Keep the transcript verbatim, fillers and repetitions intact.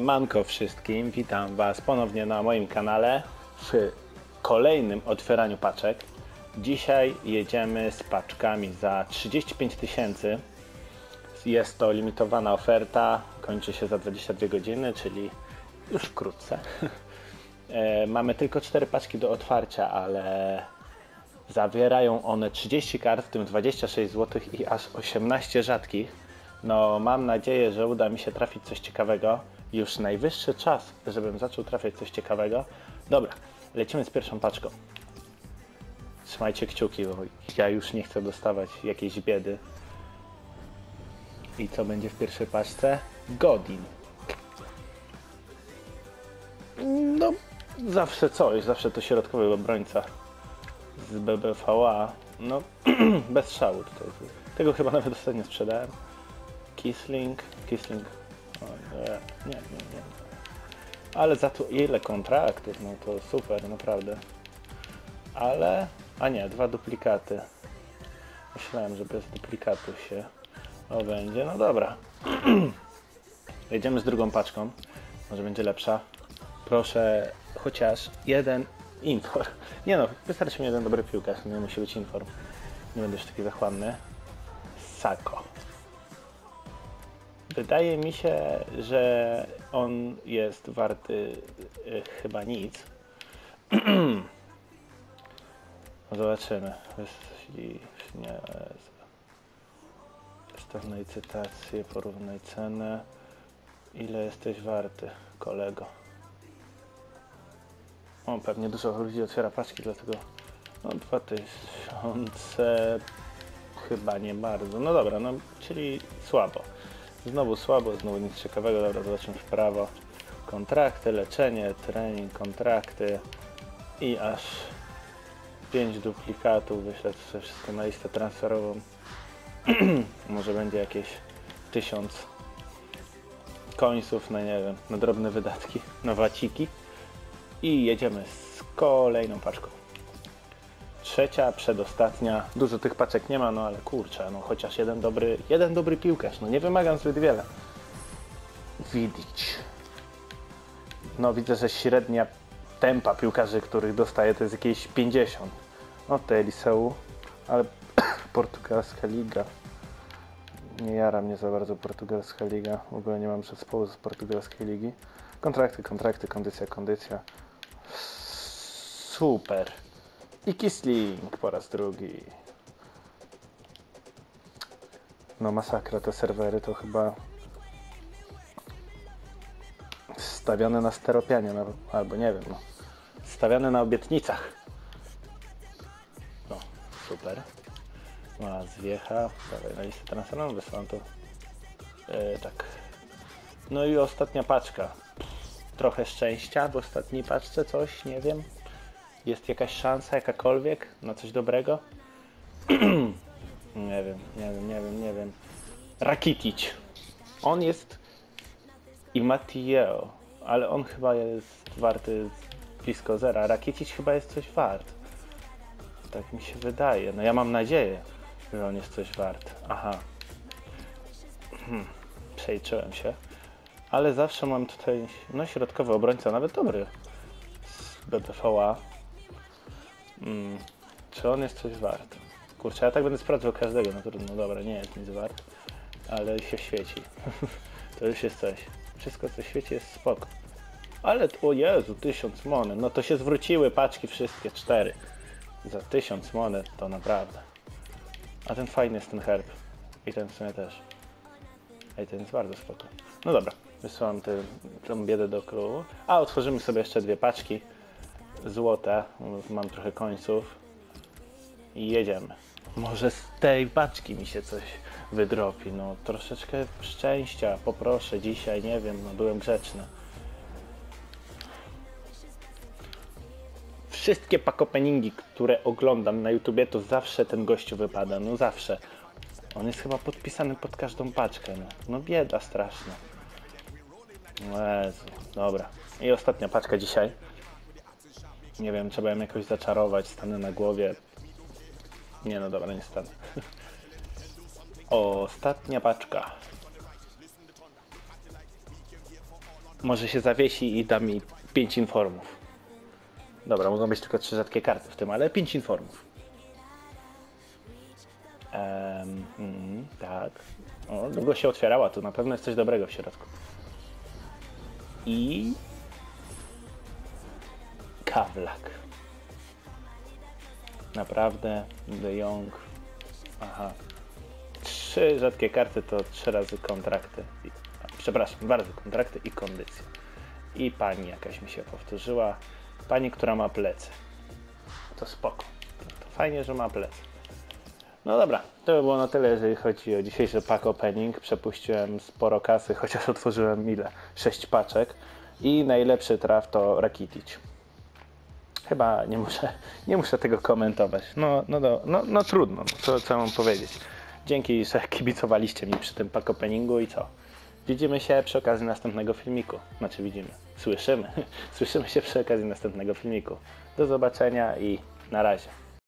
Siemanko wszystkim, witam Was ponownie na moim kanale w kolejnym otwieraniu paczek. Dzisiaj jedziemy z paczkami za trzydzieści pięć tysięcy. Jest to limitowana oferta, kończy się za dwadzieścia dwie godziny, czyli już wkrótce. Mamy tylko cztery paczki do otwarcia, ale zawierają one trzydzieści kart, w tym dwadzieścia sześć złotych i aż osiemnaście rzadkich. No, mam nadzieję, że uda mi się trafić coś ciekawego. Już najwyższy czas, żebym zaczął trafiać coś ciekawego. Dobra, lecimy z pierwszą paczką. Trzymajcie kciuki, bo ja już nie chcę dostawać jakiejś biedy. I co będzie w pierwszej paczce? Godin. No, zawsze coś, zawsze to środkowy obrońca z B B V A. No, bez szału tutaj. Tego chyba nawet ostatnio sprzedałem. Kisling, Kisling, o, nie, nie, nie, nie. Ale za to ile kontraktów, no to super, naprawdę. Ale, a nie, dwa duplikaty. Myślałem, że bez duplikatów się obędzie, no dobra. Jedziemy z drugą paczką, może będzie lepsza. Proszę chociaż jeden inform. Nie no, wystarczy mi jeden dobry piłkarz, nie musi być inform. Nie będę już taki zachłanny. Sako. Wydaje mi się, że on jest warty y, chyba nic. Zobaczymy. Jeśli nie, stawnej cytację, porównaj cenę. Ile jesteś warty, kolego? O, pewnie dużo ludzi otwiera paczki, dlatego no dwa tysiące chyba nie bardzo. No dobra, no czyli słabo. Znowu słabo, znowu nic ciekawego. Dobra, zobaczymy w prawo. Kontrakty, leczenie, trening, kontrakty i aż pięć duplikatów. Wyślę to wszystko na listę transferową. Może będzie jakieś tysiąc końców na, nie wiem, na drobne wydatki, na waciki. I jedziemy z kolejną paczką. Trzecia, przedostatnia. Dużo tych paczek nie ma, no ale kurczę, no chociaż jeden dobry, jeden dobry piłkarz. No nie wymagam zbyt wiele. Widzić. No widzę, że średnia tempa piłkarzy, których dostaję, to jest jakieś pięćdziesiąt. No to Eliseu, ale portugalska liga. Nie jara mnie za bardzo portugalska liga. W ogóle nie mam zespołu z portugalskiej ligi. Kontrakty, kontrakty, kondycja, kondycja. Super. I Kisling po raz drugi. No masakra, te serwery to chyba stawiane na steropianie, no, albo nie wiem, no, stawiane na obietnicach. No, super. Ma zwiecha, dawaj na listę transferową, wysłałem to. Yy, tak. No i ostatnia paczka. Trochę szczęścia w ostatniej paczce, coś, nie wiem. Jest jakaś szansa, jakakolwiek, na coś dobrego? Nie wiem, nie wiem, nie wiem, nie wiem. Rakitic. On jest i Matteo, ale on chyba jest warty blisko zera. Rakitic chyba jest coś wart. Tak mi się wydaje. No ja mam nadzieję, że on jest coś wart. Aha. Hmm. Przejrzyłem się. Ale zawsze mam tutaj, no środkowy obrońca, nawet dobry. Z B B V A. Hmm. Czy on jest coś wart? Kurczę, ja tak będę sprawdzał każdego, no trudno, dobra, nie jest nic wart, ale się świeci. To już jest coś. Wszystko co świeci jest spoko. Ale, o Jezu, tysiąc monet, no to się zwróciły paczki wszystkie, cztery. Za tysiąc monet to naprawdę. A ten fajny jest ten herb. I ten w sumie też. Ej, ten jest bardzo spoko. No dobra, wysłałem tę biedę do klubu. A otworzymy sobie jeszcze dwie paczki. Złote, mam trochę końców. I jedziemy. Może z tej paczki mi się coś wydropi. No troszeczkę szczęścia poproszę dzisiaj, nie wiem, no byłem grzeczny. Wszystkie pack openingi, które oglądam na YouTubie, to zawsze ten gościu wypada, no zawsze. On jest chyba podpisany pod każdą paczkę, no, no bieda straszna. Jezu, dobra. I ostatnia paczka dzisiaj. Nie wiem, trzeba ją jakoś zaczarować, stanę na głowie. Nie no dobra, nie stanę. Ostatnia paczka. może się zawiesi i da mi pięć informów. Dobra, mogą być tylko trzy rzadkie karty w tym, ale pięć informów. Um, mm, tak. O, długo się otwierała, tu na pewno jest coś dobrego w środku. I... Kawlak. Naprawdę, De Jong. Aha. Trzy rzadkie karty to trzy razy kontrakty. I, a, przepraszam, dwa razy kontrakty i kondycje. I pani jakaś mi się powtórzyła. Pani, która ma plecy. To spoko. To fajnie, że ma plecy. No dobra, to by było na tyle, jeżeli chodzi o dzisiejszy pack opening. Przepuściłem sporo kasy, chociaż otworzyłem ile? sześć paczek. I najlepszy traf to Rakitic. Chyba nie muszę, nie muszę tego komentować. No, no, no, no, no trudno, no, co, co mam powiedzieć. Dzięki, że kibicowaliście mi przy tym pack openingu i co? Widzimy się przy okazji następnego filmiku. Znaczy widzimy, słyszymy. Słyszymy się przy okazji następnego filmiku. Do zobaczenia i na razie.